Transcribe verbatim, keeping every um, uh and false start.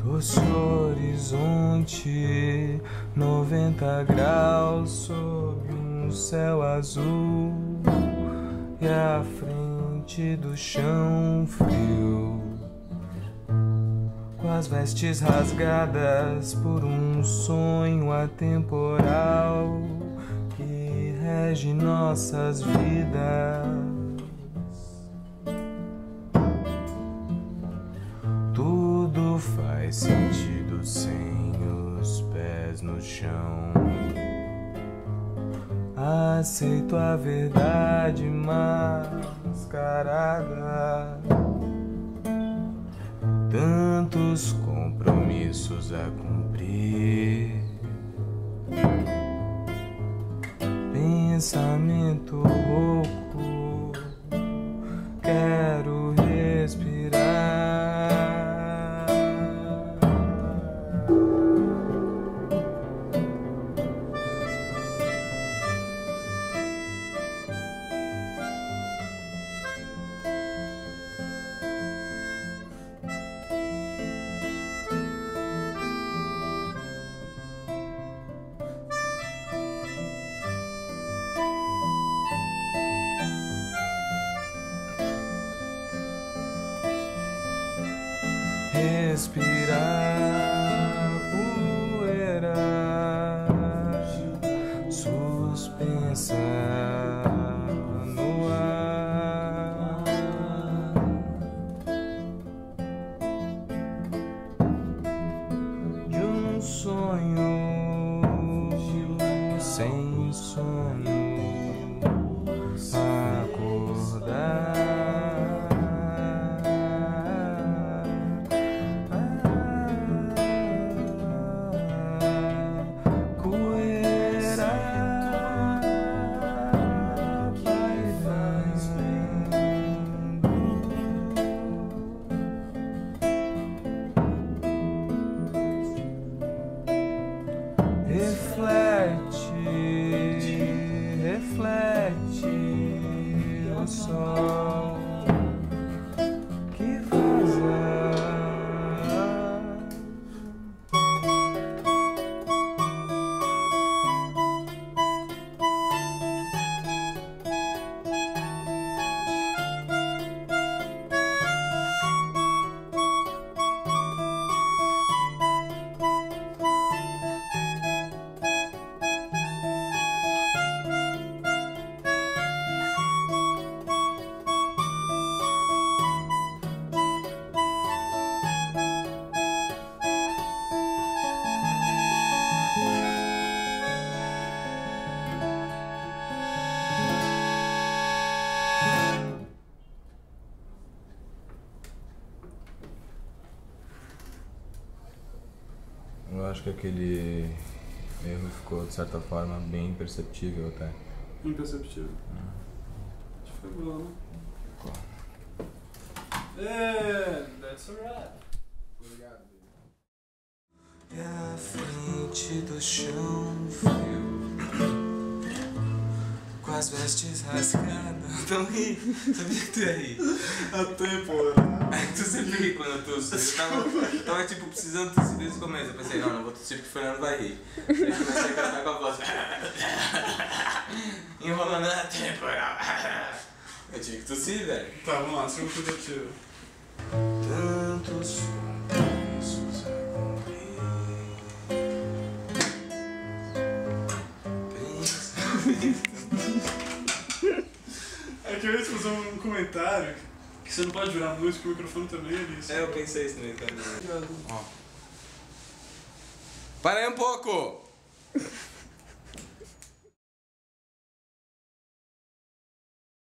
doce horizonte, noventa graus sob um céu azul, e à frente do chão frio, com as vestes rasgadas por um sonho atemporal que rege nossas vidas. Tudo faz sentido sem os pés no chão. Aceito a verdade mascarada. Tantos compromissos a cumprir. Pensamento rouco, quero respirar. Respirar poeira suspensa no ar, de um sonho sem sonho, acordar. Reflete, reflete o sol que vaza. Eu acho que aquele erro ficou, de certa forma, bem imperceptível até. Imperceptível? Hum. Acho que foi bom, né? Ficou. É, that's alright. Obrigado, E à frente do chão frio, com as vestes rasgadas. Não ri, sabia que tu ia rir? Atemporal. Tu sempre ri quando eu tosso. Eu tava, eu tava tipo precisando tossir desde o começo. Eu pensei, não, não vou tossir porque o Fernando vai rir. Aí eu comecei a cantar com a voz. Enrolando na temporal. Eu tive que tossir, velho. Tá, vamos lá, segunda tentativa. Tantos compromissos a cumprir. É que eu ia te fazer um comentário que você não pode virar música, o microfone também é isso. É, eu pensei isso também. Ó. Para aí um pouco!